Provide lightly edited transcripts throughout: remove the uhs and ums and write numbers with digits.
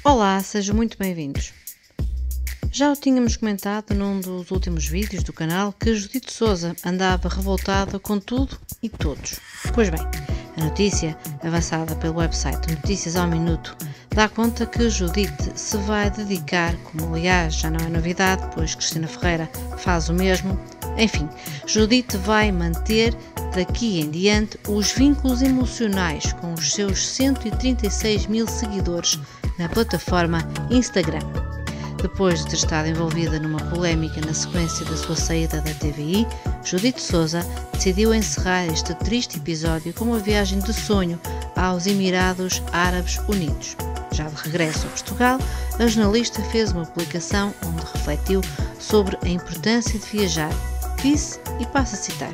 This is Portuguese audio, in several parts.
Olá, sejam muito bem-vindos. Já o tínhamos comentado num dos últimos vídeos do canal que Judite Souza andava revoltada com tudo e todos. Pois bem, a notícia, avançada pelo website Notícias ao Minuto, dá conta que Judite se vai dedicar, como aliás já não é novidade, pois Cristina Ferreira faz o mesmo. Enfim, Judite vai manter daqui em diante os vínculos emocionais com os seus 136 mil seguidores na plataforma Instagram. Depois de ter estado envolvida numa polémica na sequência da sua saída da TVI, Judite Souza decidiu encerrar este triste episódio com uma viagem de sonho aos Emirados Árabes Unidos. Já de regresso a Portugal, a jornalista fez uma publicação onde refletiu sobre a importância de viajar. Disse, e passo a citar: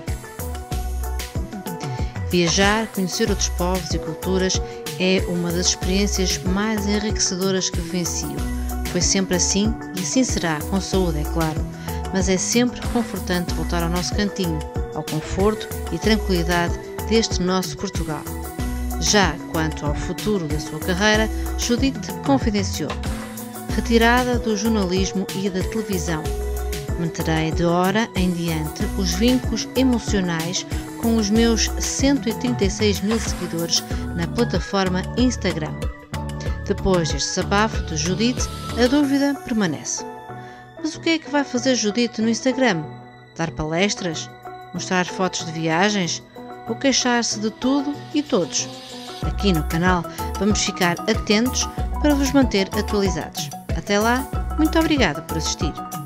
viajar, conhecer outros povos e culturas é uma das experiências mais enriquecedoras que vivencio. Foi sempre assim e assim será, com saúde, é claro, mas é sempre confortante voltar ao nosso cantinho, ao conforto e tranquilidade deste nosso Portugal. Já quanto ao futuro da sua carreira, Judite confidenciou: retirada do jornalismo e da televisão. Manterei de hora em diante os vínculos emocionais com os meus 136 mil seguidores na plataforma Instagram. Depois deste desabafo de Judite, a dúvida permanece. Mas o que é que vai fazer Judite no Instagram? Dar palestras? Mostrar fotos de viagens? Ou queixar-se de tudo e todos? Aqui no canal vamos ficar atentos para vos manter atualizados. Até lá, muito obrigada por assistir.